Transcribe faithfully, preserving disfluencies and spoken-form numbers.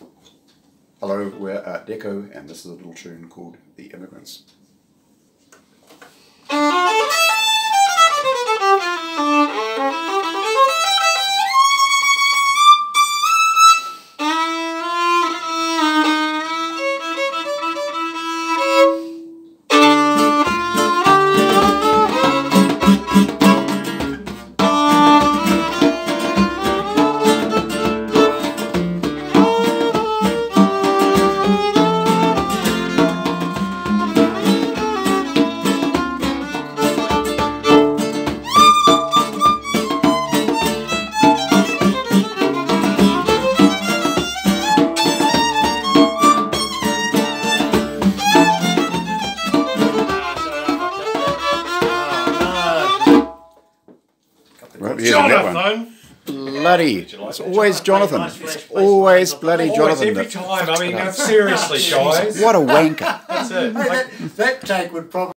Hello, we're at Deco, and this is a little tune called The Immigrants. Right, Jonathon! Bloody. It's always Jonathon. It's always bloody Jonathon. Every time. I mean, seriously, guys. What a wanker. That's it. Hey, that, that take would probably